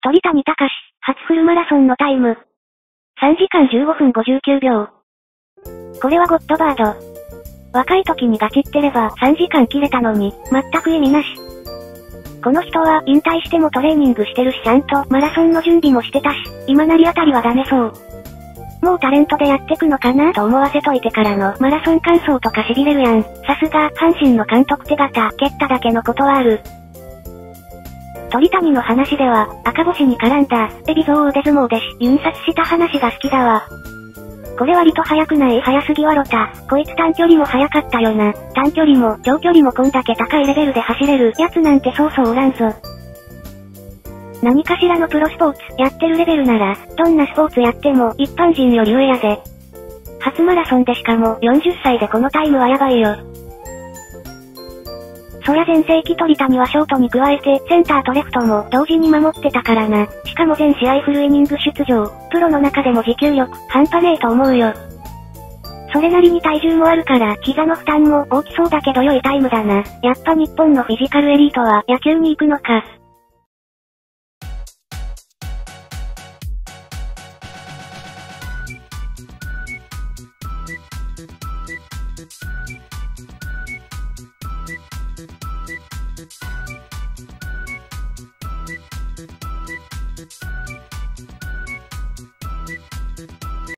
鳥谷敬、初フルマラソンのタイム。3時間15分59秒。これはゴッドバード。若い時にガチってれば3時間切れたのに、全く意味なし。この人は引退してもトレーニングしてるしちゃんとマラソンの準備もしてたし、今なりあたりはダメそう。もうタレントでやってくのかなと思わせといてからのマラソン完走とか痺れるやん。さすが、阪神の監督手形、蹴っただけのことはある。鳥谷の話では、赤星に絡んだ、海老蔵を腕相撲で入札した話が好きだわ。これ割と速くない？速すぎわろた。こいつ短距離も速かったよな。短距離も長距離もこんだけ高いレベルで走れるやつなんてそうそうおらんぞ。何かしらのプロスポーツやってるレベルなら、どんなスポーツやっても一般人より上やで。初マラソンでしかも40歳でこのタイムはやばいよ。そりゃ全盛期鳥谷はショートに加えてセンターとレフトも同時に守ってたからな。しかも全試合フルイニング出場。プロの中でも持久力半端ねえと思うよ。それなりに体重もあるから膝の負担も大きそうだけど良いタイムだな。やっぱ日本のフィジカルエリートは野球に行くのか。